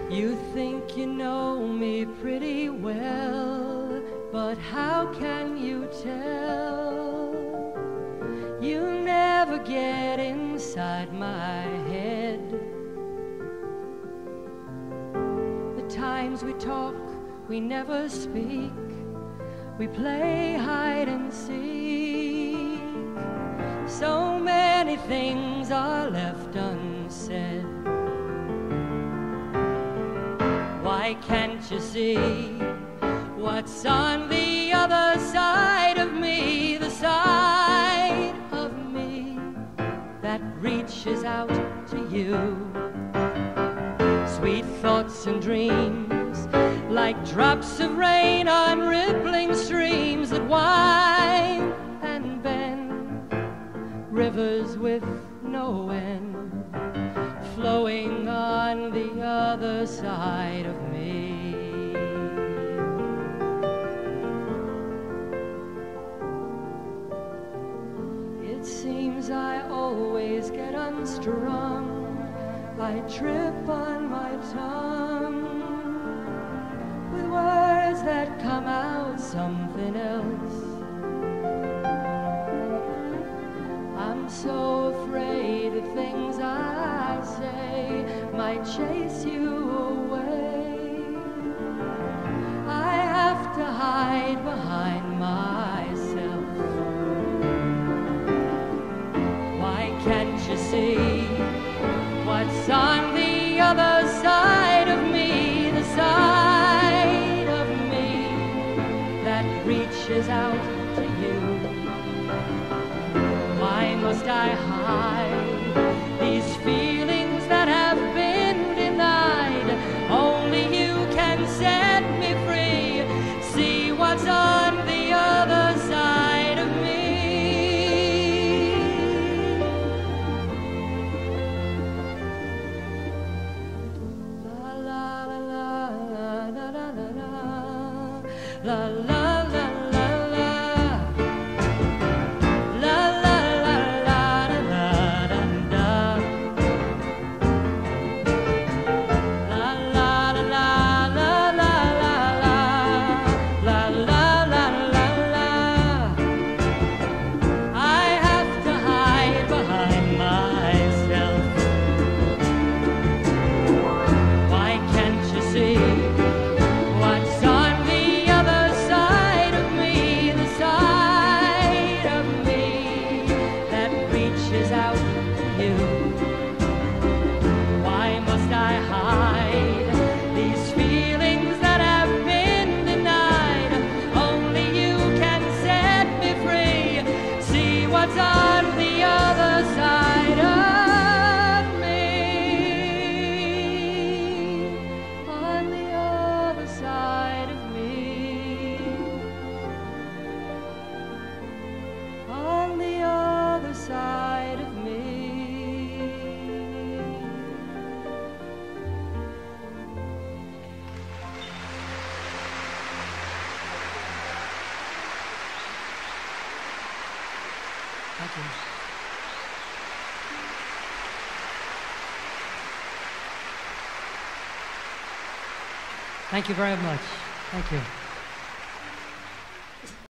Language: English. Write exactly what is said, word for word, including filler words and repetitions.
You think you know me pretty well, but how can you tell? You never get inside my head. The times we talk, we never speak. We play hide and seek. So many things are left unsaid. Why can't you see what's on the other side of me? The side of me that reaches out to you. Sweet thoughts and dreams, like drops of rain on rippling streams that wind and bend, rivers with no end, flowing on the other side of me. It seems I always get unstrung. I trip on my tongue with words that come out something else. I'm so afraid of things I say might chase you away. I have to hide behind myself. Why can't you see what's on the other side of me? The side of me that reaches out to you. Why must I hide these feelings that have been denied? Only you can set me free. See what's on the other side of me. La la la la la la la la la la. Thank you. Thank you very much. Thank you.